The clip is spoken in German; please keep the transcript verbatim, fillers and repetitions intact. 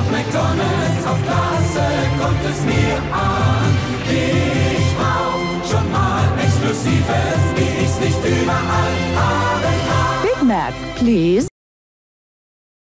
McDonald's auf Klasse kommt es mir an. Ich brauch schon mal Exklusives, wie ich's nicht überall haben kann. Big Mac, please.